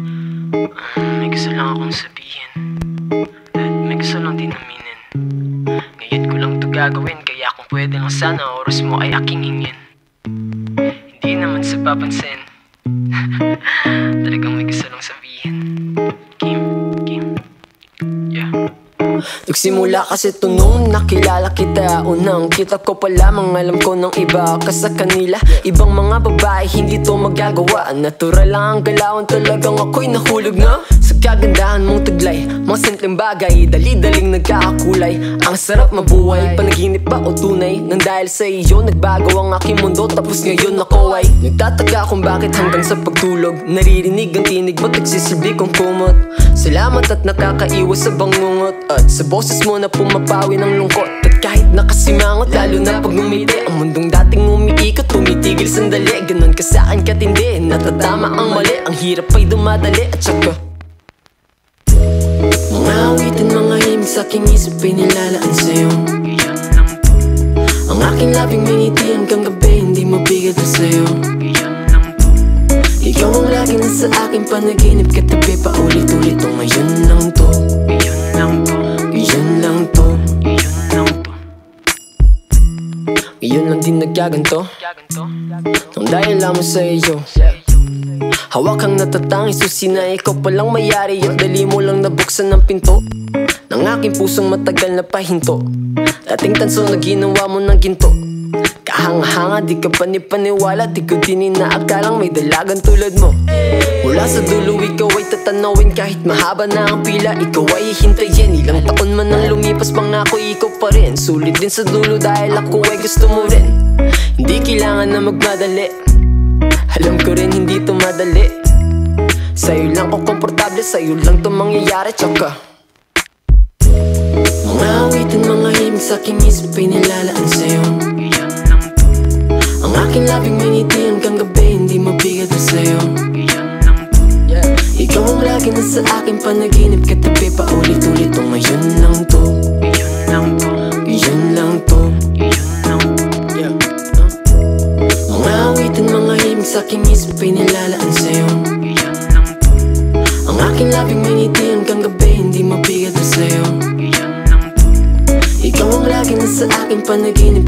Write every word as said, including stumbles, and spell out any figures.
May gusto lang akong sabihin, at may gusto lang din aminin. Ngayon ko lang to gagawin, kaya kung pwede lang sana oras mo ay aking hingin. Hindi naman sa papansin, talagang may gusto lang sabihin. Kim, Kim, yeah. Nagsimula kasi to noon, nakilala kita. Unang kita ko pa lamang, alam ko ng iba ka sa kanila. Ibang mga babae, hindi to magagawa. Natural lang ang galawan, talagang ako'y nahulog na sa kagandahan mong taglay. Mga simpleng bagay, dali-daling nagkakakulay. Ang sarap mabuhay, panaginip ba o tunay? Nang dahil sa iyo, nagbago ang aking mundo. Tapos ngayon ako ay nagtataka kung bakit hanggang sa pagtulog naririnig ang tinig mo't nagsisilbi kong kumot. Salamat at nakakaiwas sa bangungot, at sa boses mo na pumapawi ng lungkot. At kahit nakasimangot, lalo na pag ngumiti, ang mundong dating umiikot, tumitigil sandali. Ganon ka sa'kin katindi, natatama ang mali. Ang hirap ay dumadali at saka mga awitin, mga himig sa'king isip ay nilalaan sa'yo. Iyan lang to, Ang aking labing miniti hanggang gabi, hindi mabigad na sa'yo. iyan lang to, Ikaw ang lagi na sa aking panaginip, katabi paulit-ulit. O ngayon lang to, iyan lang to, iyon lang to, iyan lang to. iyon lang din nagkaganto. Gaganto, Nang dahil lamang sa iyo, hawak kang natatanging susi na ikaw palang mayari. At dali mo lang nabuksan ang pinto ng aking pusong matagal na pahinto. Dating tanso na ginawa mo ng ginto, kahanga-hanga, di ka panipaniwala. Di ko din inaakalang may dalagan tulad mo. Mula sa dulo ikaw ay tatanawin, kahit mahaba na ang pila ikaw ay hihintayin. Ilang taon man ang lumipas, pangako ikaw pa rin. Sulit din sa dulo dahil ako ay gusto mo rin. Hindi kailangan na magmadali, alam ko rin hindi to madali. Sa'yo lang ako komportable, sa'yo lang to mangyayari. Tsaka mga awitin, mga himig sa'king isip ay nilalaan sa'yo. iyan lang to, Ang aking labing miniti hanggang gabi, hindi mabigad na sa'yo. iyan lang to, Ikaw ang lagi na sa aking panaginip, katabi paulit-ulit. O ngayon lang to, iyan lang to, iyon lang to, iyan lang to, mga awitin, mga himig sa'king isip ay nilalaan sa'yo. iyan lang to, Ang aking labing miniti hanggang gabi, hindi mabigad na sa'yo. iyan lang to, Ikaw ang lagi na sa aking panaginip,